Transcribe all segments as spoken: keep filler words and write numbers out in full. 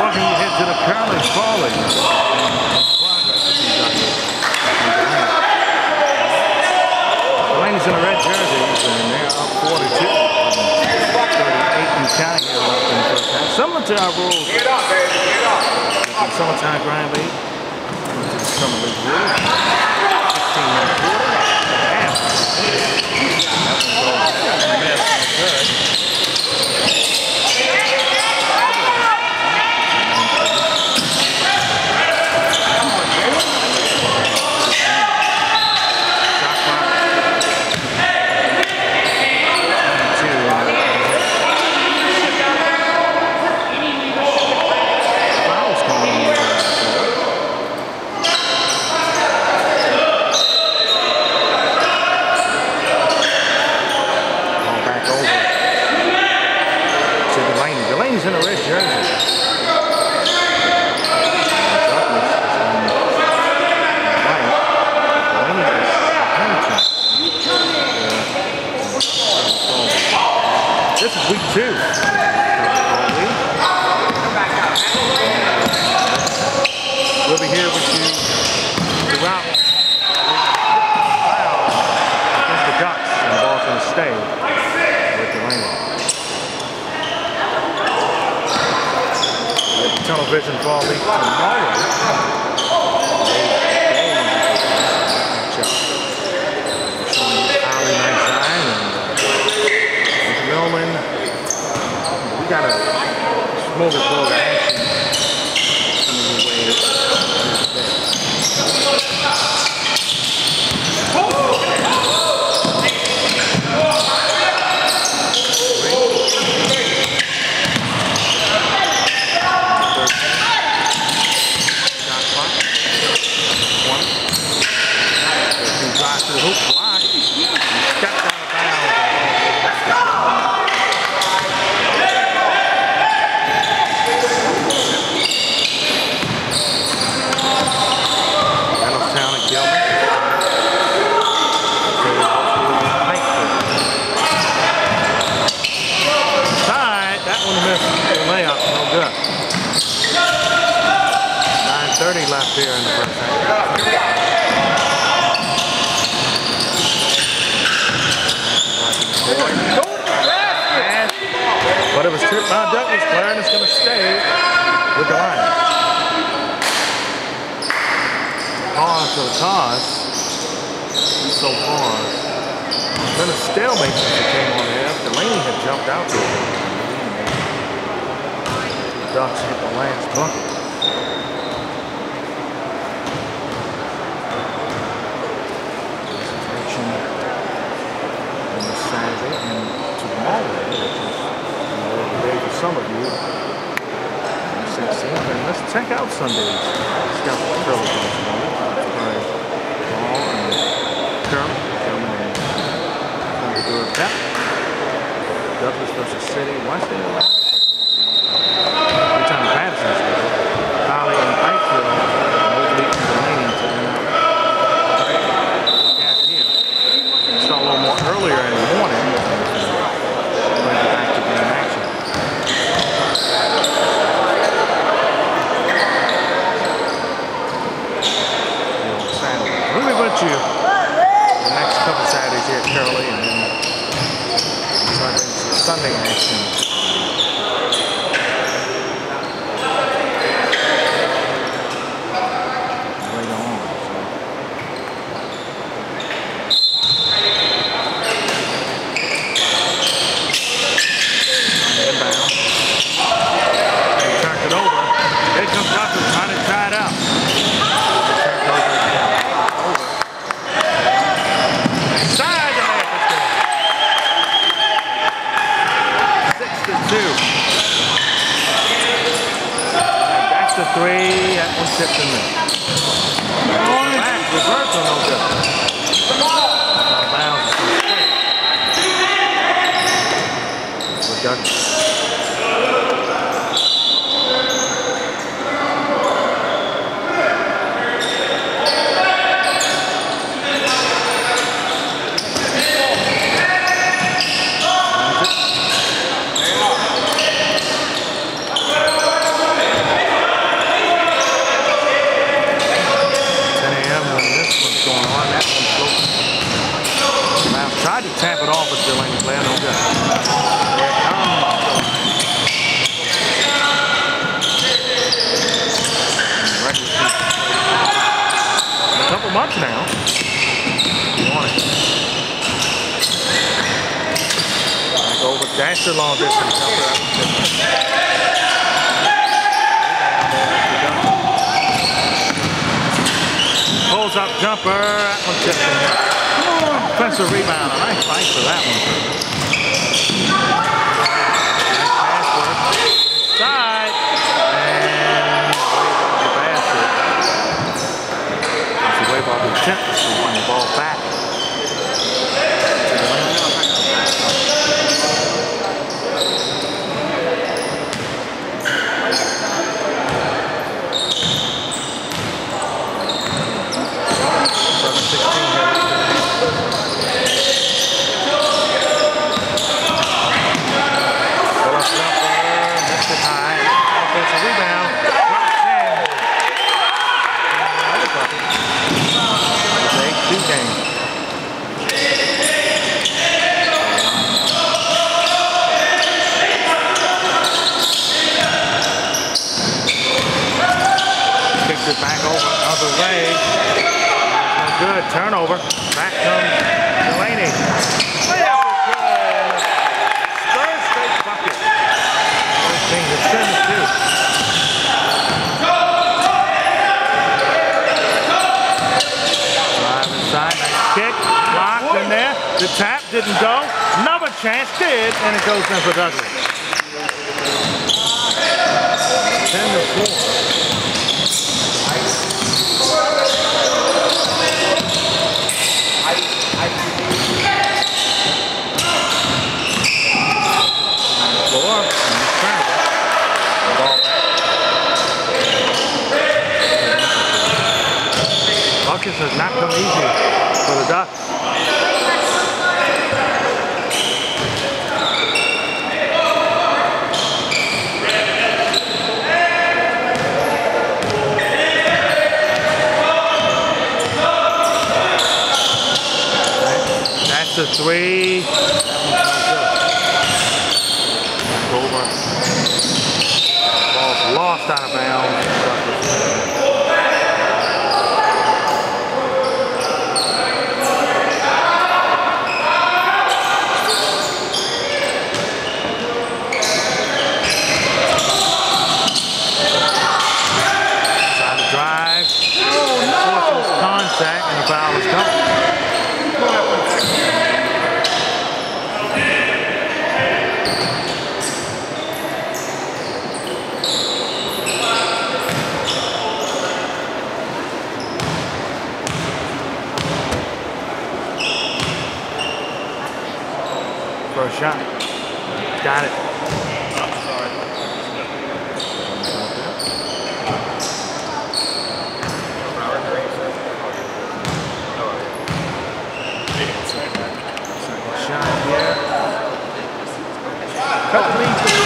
Welcome you head to the Carly Folly. The ladies in the red jerseys, and they're up forty-two. thirty-eight and counting here left in the first half. Similar to our rules. Summertime grind league. Summer league rules. sixteen minute quarter. Half. That one's all mess and good. In a red jersey. This is week two. We'll be here with you throughout against the Ducks in Boston State with the Rangers. Television Fall League tomorrow. Showing Holly Nice Eye and McMillan. We got a smorgasbord of action coming your way today. To the hoop block. He stepped out of bounds. Reynolds and Gilman. Side, that one missed the layup, no good. nine thirty left here in the first half. But it was tipped by Douglas player, and it's going to stay with the Lions. Pause to the toss. So far, it's been a stalemate since it came on here. Delaney had jumped out to it. The Ducks hit the last bucket. Action on the Saturday and tomorrow, which is for some of you, sixteenth, and let's check out Sunday's Scout Curly Games. By Ball and Curly coming in. Going to do it that. Douglas versus City. Wednesday night. Every time Patterson's there. Holly and Pikeville, Mobley and Delaney to end up. Yeah, here. Start a little more earlier in the morning. Bring it back to game action. We'll be with you the next couple Saturdays here at Curly, and then Sunday action. Later on. So. Inbound. He turned it over. Here comes Douglas trying to tie it out. That's the three. That one tipped in there. Back, reversal, no good. Out of bounds. For Douglas. Faster long distance jumper. Pulls up jumper. That one tipped in there. Offensive rebound. A nice fight for that one. Nice pass work. Inside. And way above the basket. It's way above the Tempest who won the ball back. Back over other way. No good. Turnover. Back comes Delaney. Way up is good. Third straight bucket. thirteen to seventy-two. Drive inside. Nice kick. Blocked in there. The tap didn't go. Another chance did, and it goes in for Douglas. ten to four. Buckets has not come easy for the Ducks. That's the three. Back over. Ball's lost out of bounds. And the foul is coming. First shot. Got it. Cut three to the four,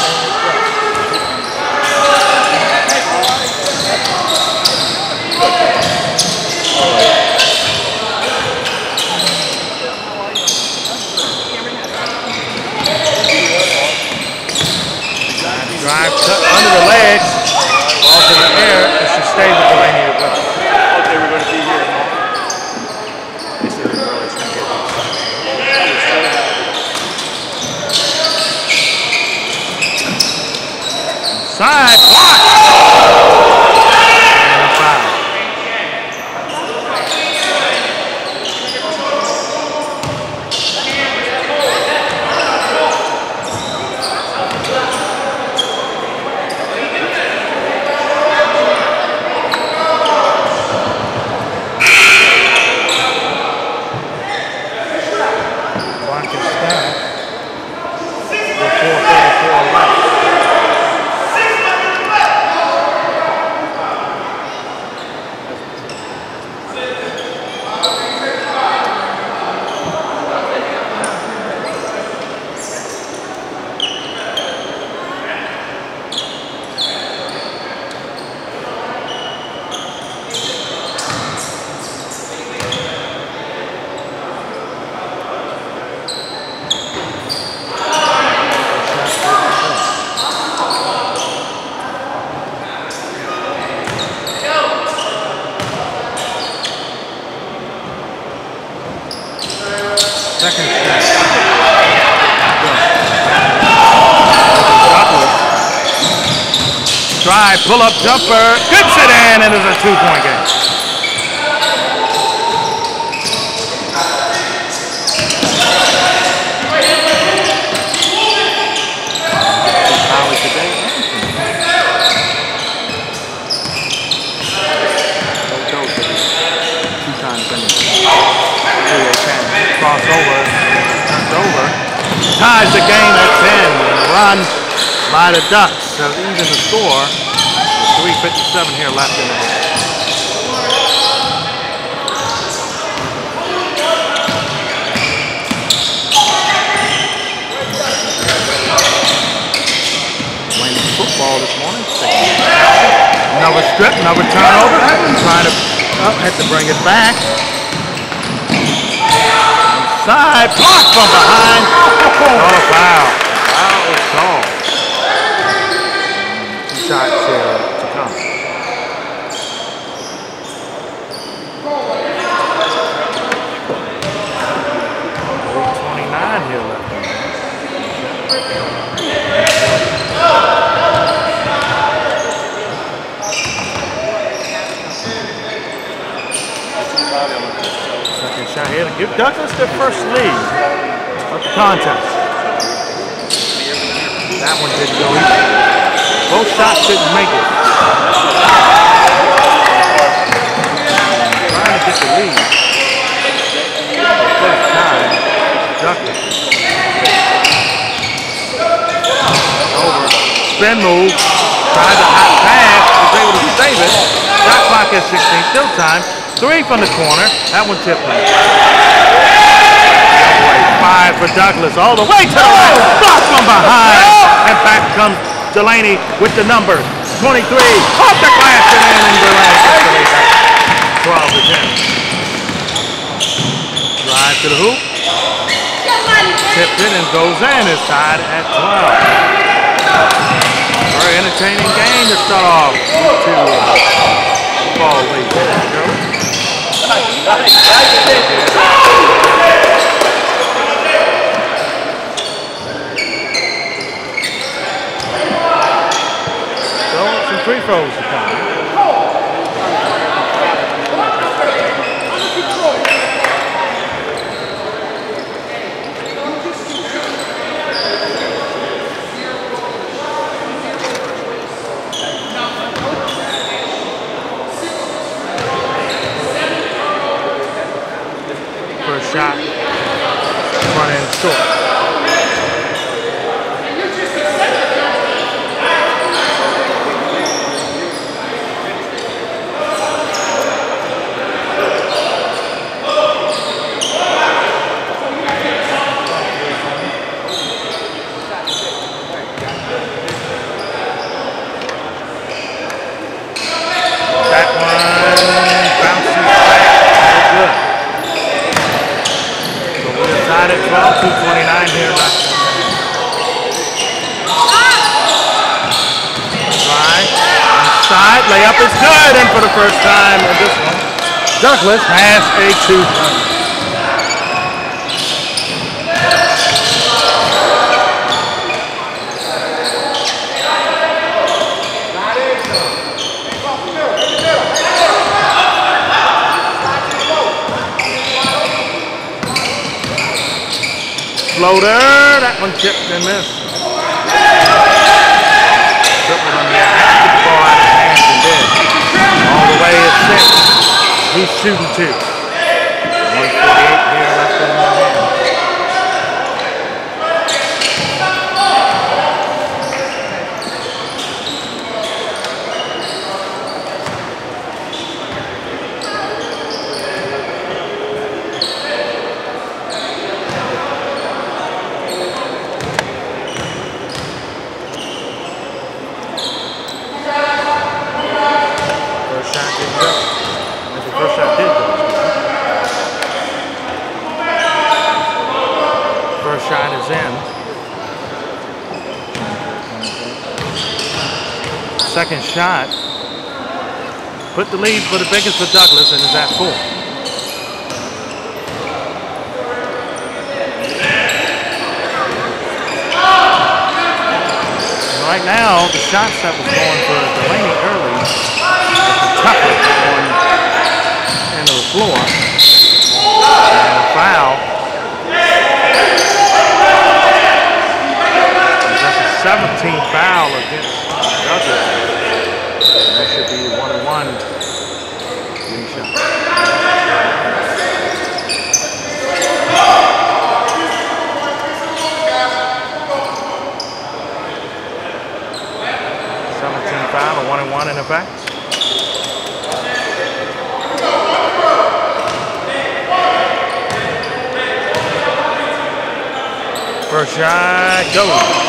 drive cut under the leg, ball's in the air. It should stay with Delaney. Oh, they were going to be here. They said they were always going to get side block. And a foul. Clock is stopped. four thirty-four left. Stride, pull-up jumper, gets it in, and it's a two-point game. Holly today. Two times finish. Crossover, turns over, ties the game at ten. Run by the Ducks to even the score. three fifty-seven here left in the half. Playing football this morning. Another strip, another turnover. Trying to oh, had to bring it back. Side, blocked from behind. Oh, foul. Foul is called. Two shots here to come. twenty-nine here left. Second shot here to give Douglas their first lead of the contest. That one didn't go easy. Both shots didn't make it. Trying to get the lead. First time, Douglas. Over. Spin move. Tried the hot pass. Was able to save it. Shot clock at sixteen. Still time. Three from the corner. That one tipped him. Five for Douglas. All the way to the right. Blocked from behind. And back comes Delaney with the number. twenty-three. Off the glass and in. And Delaney gets the lead back. twelve to ten. Drive to the hoop. Tipped in and goes in. It's tied at twelve. Very entertaining game to start off. To uh, ball lead. So, some free throws to come. First shot, front end short. That one bounces back. Good. Tied at twelve, two twenty-nine here left. Drive, inside, layup is good, and for the first time in this one, Douglas has a two-point. Floater, that one tipped and missed. Triple on the half, took the ball out of his hands and did. All the way at six. He's shooting two. one forty-eight here left in the hand. Shot is in. Second shot. Put the lead for the biggest for Douglas and is at four. Right now, the shots that was going for Delaney early, the Tucker on into the floor, and a foul. That's a seventeenth foul against Douglas. That should be one and one. seventeen foul, a one and one in effect. First shot goes.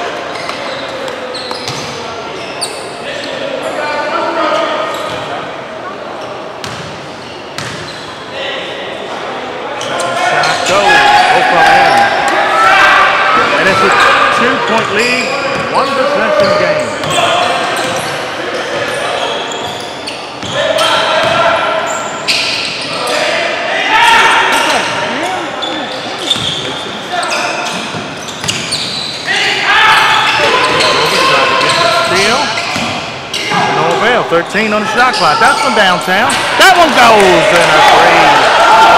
And it's a two-point lead, one possession game. Steal. No avail. thirteen on the shot clock. That's from downtown. That one goes in a three.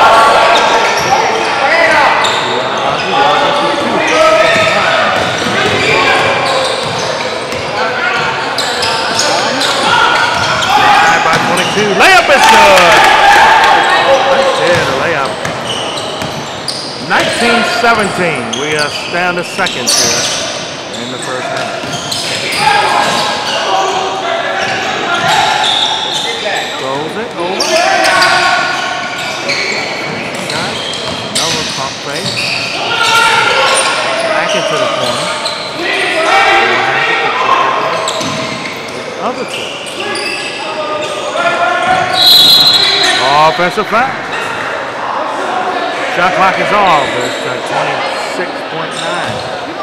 Layup is good. That's it, a layup. nineteen seventeen. We are down to seconds here in the first half. Throws it over. Shot. Another pump fake. Back into the corner. Other two. Offensive foul. Shot clock is off. It's uh, twenty-six point nine.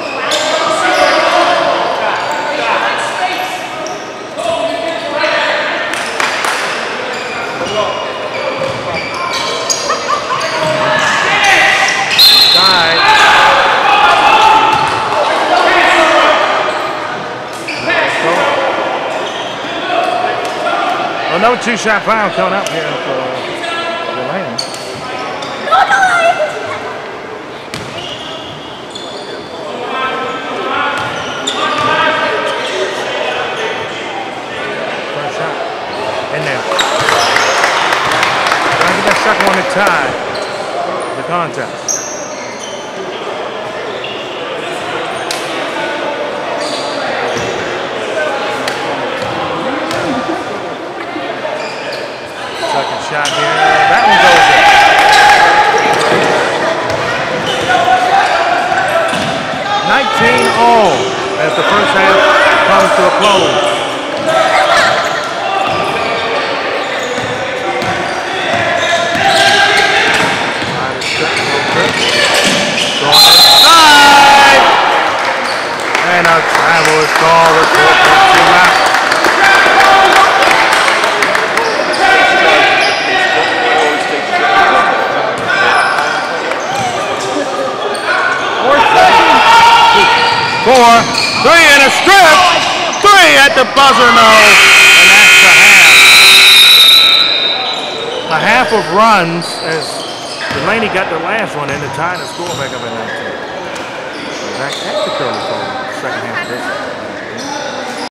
Side. Another two-shot foul coming up here for Delaney. First shot. In there. Trying to get that second one to tie the contest. Second shot here. That one goes in. nineteen all as the first half comes to a close. Inside. And a travel is called with four point two left. Four, three and a strip, three at the buzzer, no, and that's the half. A half of runs as Delaney got the last one in to tie the score back up at nineteen. Back at the curling for the second half of this.